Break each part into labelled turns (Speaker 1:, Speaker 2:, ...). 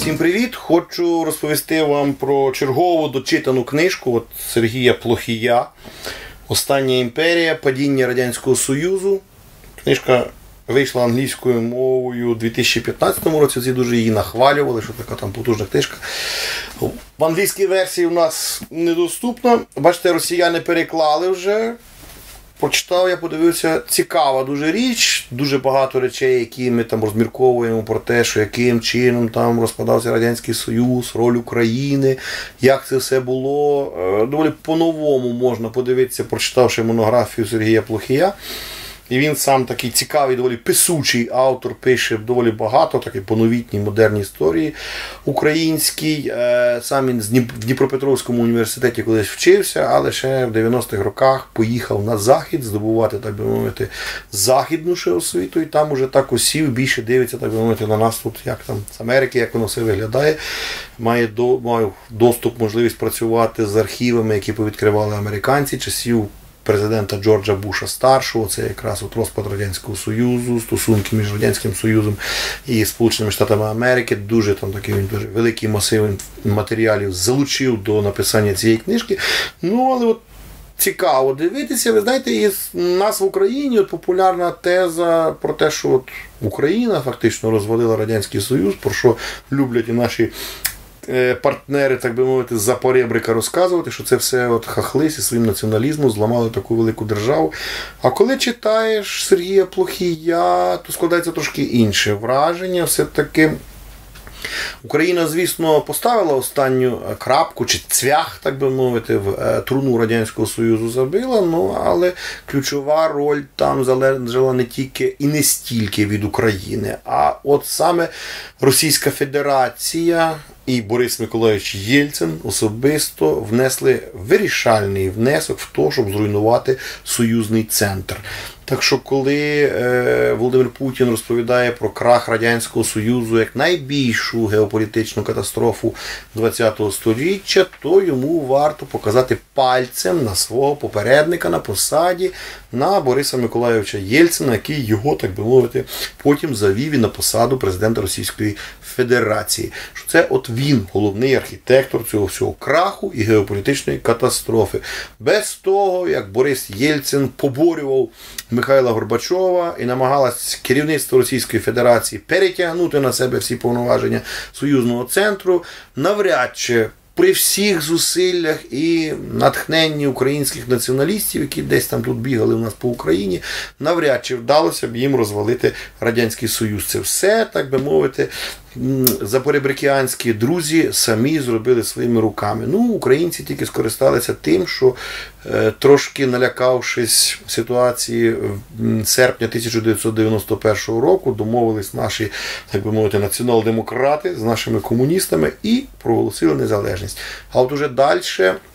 Speaker 1: Всім привіт! Хочу розповісти вам про чергову дочитану книжку Сергія Плохія «Остання імперія. Падіння Радянського Союзу». Книжка вийшла англійською мовою у 2015 році, всі дуже її нахвалювали, що така там потужна книжка. В англійській версії у нас недоступна. Бачите, росіяни переклали вже. Прочитав, я подивився, цікава дуже річ, дуже багато речей, які ми там розмірковуємо про те, що яким чином там розпадався Радянський Союз, роль України, як це все було. Доволі по-новому можна подивитися, прочитавши монографію Сергія Плохія. І він сам такий цікавий, доволі писучий автор, пише доволі багато, такий по новітній, модерній історії українській. Сам він в Дніпропетровському університеті колись вчився, але ще в 90-х роках поїхав на Захід здобувати, так би мовити, західну ще освіту, і там уже так осів, більше дивиться, так би мовити, на нас тут, як там з Америки, як воно все виглядає. Має доступ, можливість працювати з архівами, які повідкривали американці, часів президента Джорджа Буша старшого, це якраз розпад Радянського Союзу, стосунки між Радянським Союзом і Сполученими Штатами Америки. Дуже там такий він дуже великий масив матеріалів залучив до написання цієї книжки. Ну, але цікаво дивитися. Ви знаєте, і у нас в Україні популярна теза про те, що Україна фактично розвалила Радянський Союз, про що люблять і наші партнери, так би мовити, з-за поребрика розказувати, що це все хахли зі своїм націоналізмом зламали таку велику державу. А коли читаєш Сергія Плохія, то складається трошки інше враження. Все-таки Україна, звісно, поставила останню крапку, чи цвях, так би мовити, в труну Радянського Союзу забила, але ключова роль там залежала не тільки і не стільки від України, а от саме Російська Федерація і Борис Миколайович Єльцин особисто внесли вирішальний внесок в те, щоб зруйнувати союзний центр. Так що, коли Володимир Путін розповідає про крах Радянського Союзу як найбільшу геополітичну катастрофу ХХ століття, то йому варто показати пальцем на свого попередника на посаді, на Бориса Миколайовича Єльцина, який його, так би мовити, потім завів і на посаду президента Російської Федерації. Що це от він, головний архітектор цього всього краху і геополітичної катастрофи. Без того, як Борис Єльцин поборював Михайла Горбачова і намагалась керівництво Російської Федерації перетягнути на себе всі повноваження союзного центру, навряд чи при всіх зусиллях і натхненні українських націоналістів, які десь там тут бігали у нас по Україні, навряд чи вдалося б їм розвалити Радянський Союз. Це все, так би мовити, запоребрикіанські друзі самі зробили своїми руками. Українці тільки скористалися тим, що трошки налякавшись ситуації серпня 1991 року, домовились наші, так би мовити, націонал-демократи з нашими комуністами і проголосили незалежність. А от уже далі,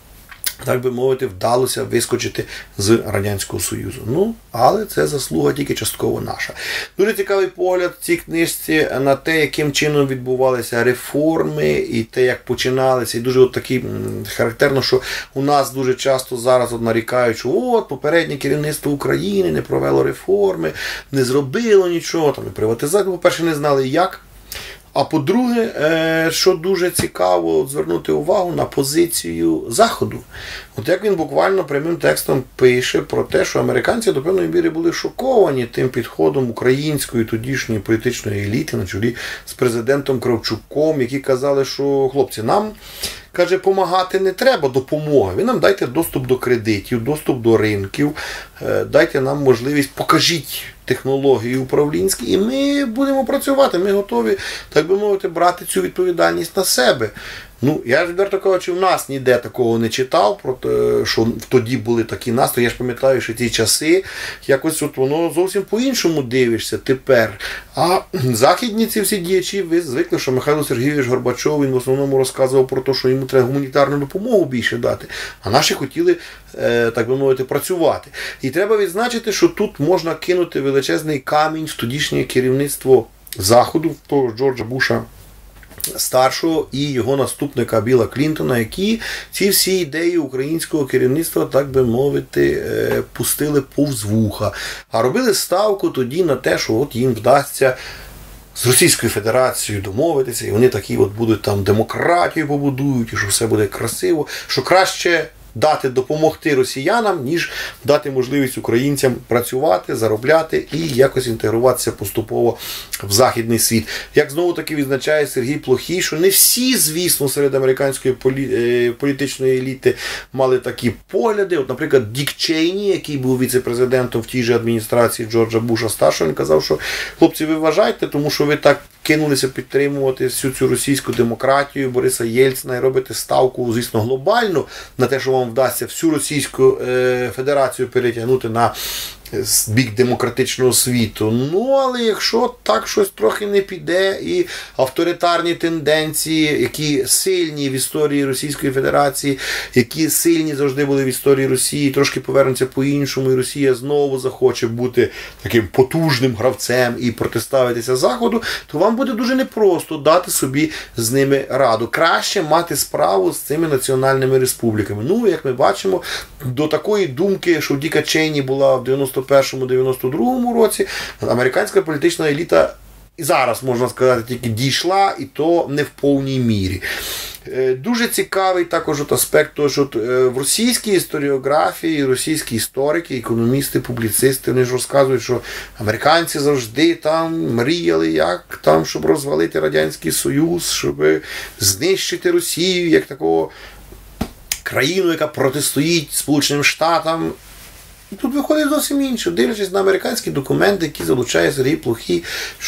Speaker 1: так би мовити, вдалося вискочити з Радянського Союзу. Але це заслуга тільки частково наша. Дуже цікавий погляд в цій книжці на те, яким чином відбувалися реформи і те, як починалися. І дуже такий характерно, що у нас дуже часто зараз нарікають, що попереднє керівництво України не провело реформи, не зробило нічого, там і приватизацію, по-перше, не знали як. А по-друге, що дуже цікаво звернути увагу на позицію Заходу. От як він буквально прямим текстом пише про те, що американці до певної міри були шоковані тим підходом української тодішньої політичної еліти на чолі з президентом Кравчуком, які казали, що хлопці, нам, каже, помагати не треба допомоги. Ви нам дайте доступ до кредитів, доступ до ринків, дайте нам можливість, покажіть технології управлінські, і ми будемо працювати. Ми готові, так би мовити, брати цю відповідальність на себе. Я ж відверто кажучи, в нас ніде такого не читав, про те, що тоді були такі настрої. Я ж пам'ятаю, що ті часи, якось воно зовсім по-іншому дивишся тепер. А західні ці всі діячі, ви звикли, що Михайло Сергійович Горбачов, він в основному розказував про те, що йому треба гуманітарну допомогу більше дати. А наші хотіли, так би мовити, працювати. І треба відзначити, що тут можна кинути величезний камінь в тодішнє керівництво Заходу, того Джорджа Буша старшого і його наступника Білла Клінтона, які ці всі ідеї українського керівництва, так би мовити, пустили повз вуха. А робили ставку тоді на те, що їм вдасться з Російською Федерацією домовитися, і вони такі от будуть там демократію побудують, і що все буде красиво, що краще допомогти росіянам, ніж дати можливість українцям працювати, заробляти і якось інтегруватися поступово в західний світ. Як знову-таки відзначає Сергій Плохій, що не всі, звісно, серед американської політичної еліти мали такі погляди. От, наприклад, Дік Чейні, який був віце-президентом в тій же адміністрації Джорджа Буша старшого, він казав, що хлопці, ви вважайте, тому що ви так кинулися підтримувати всю цю російську демократію Бориса Єльцина і робите ставку, звісно, глобальну на те, що вам вдасться всю Російську Федерацію перетягнути на бік демократичного світу. Ну, але якщо так щось трохи не піде, і авторитарні тенденції, які сильні в історії Російської Федерації, які сильні завжди були в історії Росії, трошки повернуться по-іншому, і Росія знову захоче бути таким потужним гравцем і протиставитися Заходу, то вам буде дуже непросто дати собі з ними раду. Краще мати справу з цими національними республіками. Ну, як ми бачимо, до такої думки, що в Діка Чейні була в 91-92 році, американська політична еліта і зараз, можна сказати, тільки дійшла, і то не в повній мірі. Дуже цікавий також аспект того, що в російській історіографії, російські історики, економісти, публіцисти, вони ж розказують, що американці завжди там мріяли, як там, щоб розвалити Радянський Союз, щоб знищити Росію, як такого країну, яка протистоїть Сполученим Штатам. Тут виходить зовсім інше, дивлячись на американські документи, які залучає Сергій Плохій,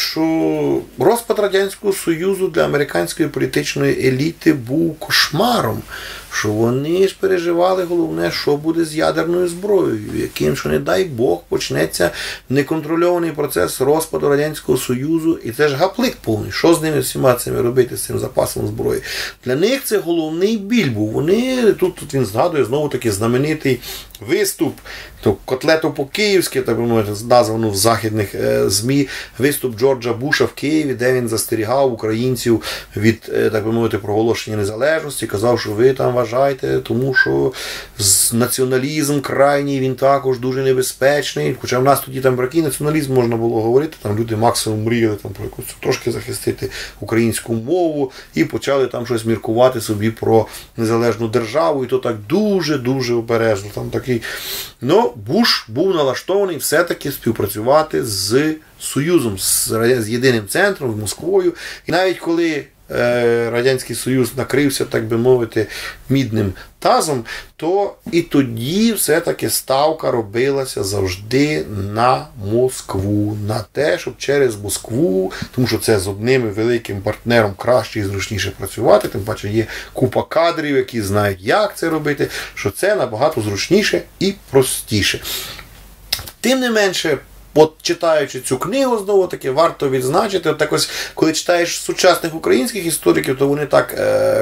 Speaker 1: що розпад Радянського Союзу для американської політичної еліти був кошмаром, що вони ж переживали головне, що буде з ядерною зброєю, яким, що не дай Бог, почнеться неконтрольований процес розпаду Радянського Союзу, і це ж гаплик повний, що з ними всіма цими робити, з цим запасом зброї. Для них це головний біль був. Вони, тут він згадує знову-таки знаменитий виступ, котлету по-київськи, так би мовити, названу в західних ЗМІ, виступ Джорджа Буша в Києві, де він застерігав українців від, так би мовити, проголошення незалежності, казав, що ви там вважаєте, тому що націоналізм крайній, він також дуже небезпечний, хоча в нас тоді там про який націоналізм можна було говорити, там люди максимум мріяли там про якусь трошки захистити українську мову і почали там щось міркувати собі про незалежну державу, і то так дуже-дуже обережно, там такий. Ну, Буш був налаштований все-таки співпрацювати з Союзом, з єдиним центром, з Москвою. І навіть коли Радянський Союз накрився, так би мовити, мідним тазом, то і тоді все-таки ставка робилася завжди на Москву, на те, щоб через Москву, тому що це з одним великим партнером краще і зручніше працювати, тим паче є купа кадрів, які знають, як це робити, що це набагато зручніше і простіше. Тим не менше, от читаючи цю книгу, знову таки, варто відзначити, от ось, коли читаєш сучасних українських істориків, то вони так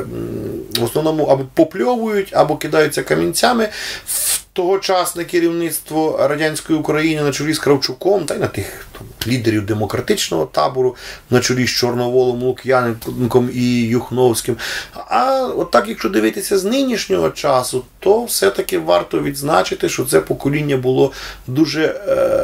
Speaker 1: в основному або попльовують, або кидаються камінцями в тогочасне керівництво радянської України на чолі з Кравчуком, та й на тих лідерів демократичного табору, на чолі з Чорноволом, Лук'яненком і Юхновським. А от так, якщо дивитися з нинішнього часу, то все-таки варто відзначити, що це покоління було дуже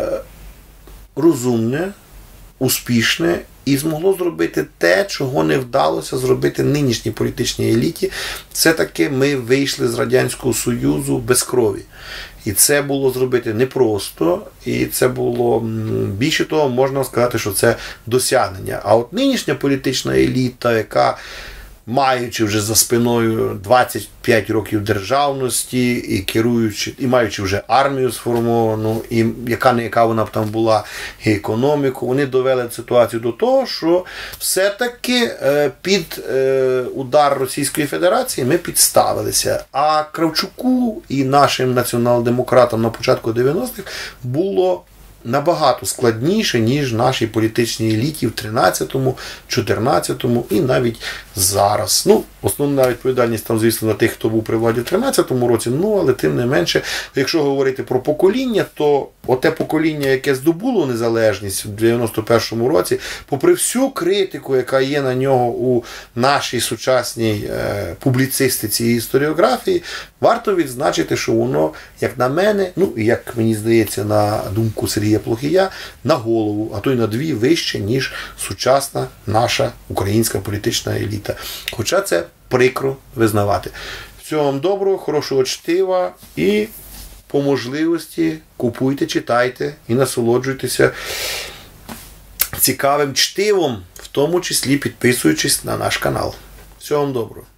Speaker 1: розумне, успішне і змогло зробити те, чого не вдалося зробити нинішній політичній еліті. Все-таки ми вийшли з Радянського Союзу без крові. І це було зробити непросто, і це було, більше того, можна сказати, що це досягнення. А от нинішня політична еліта, яка, маючи вже за спиною 25 років державності і керуючи, і маючи вже армію сформовану, і яка вона б там була, і економіку, вони довели ситуацію до того, що все-таки під удар Російської Федерації ми підставилися. А Кравчуку і нашим націонал-демократам на початку 90-х було набагато складніше, ніж нашій політичній еліті в 13-му, 14-му і навіть зараз. Ну, основна відповідальність там, звісно, на тих, хто був при владі в 13-му році, ну, але тим не менше, якщо говорити про покоління, то оте покоління, яке здобуло незалежність в 91-му році, попри всю критику, яка є на нього у нашій сучасній публіцистиці і історіографії, варто відзначити, що воно, як на мене, ну, і як мені здається, на думку Сергія Сергія Плохія на голову, а то й на 2 вище, ніж сучасна наша українська політична еліта. Хоча це прикро визнавати. Всього вам доброго, хорошого чтива і по можливості купуйте, читайте і насолоджуйтеся цікавим чтивом, в тому числі підписуючись на наш канал. Всього вам доброго.